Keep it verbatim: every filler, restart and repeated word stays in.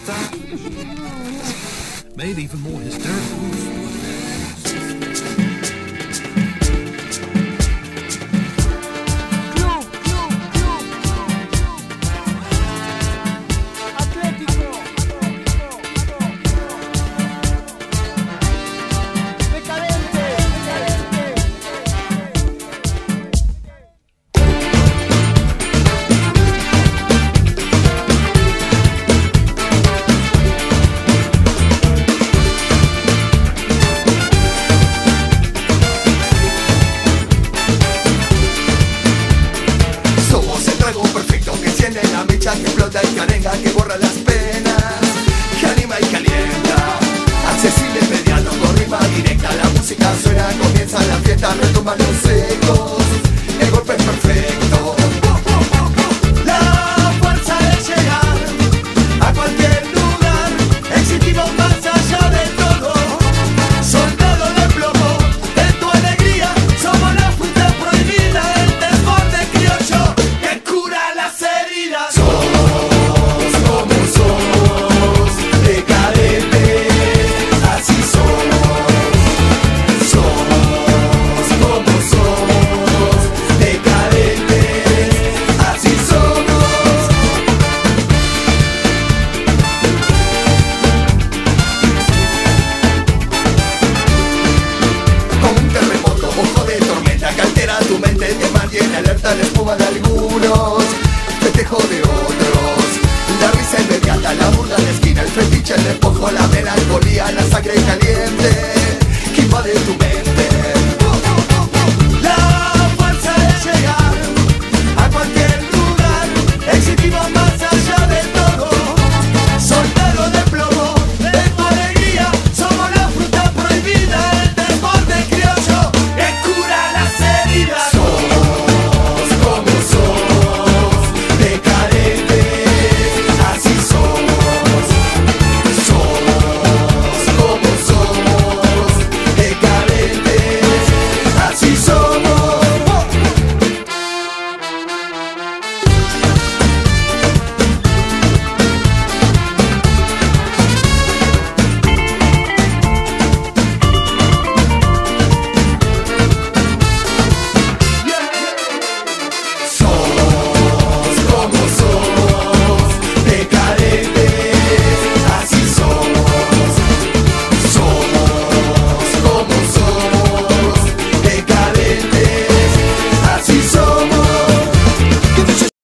Made even more hysterical. Que explota y que arenga, que borra las penas, que anima y calienta, accesible, inmediato, con rima directa. La música suena, comienza la fiesta, retumban los ecos, el golpe es perfecto. La fuerza de llegar a cualquier lugar, existimos más allá de todo. Soldado de plomo, en tu alegría, somos la fruta prohibida, el desborde criollo que cura las heridas. Tu mente te mantiene alerta, la espuma de algunos, festejo de otros, la risa inmediata, la burla de esquina, el fetiche, el despojo, la melancolía, la sangre caliente.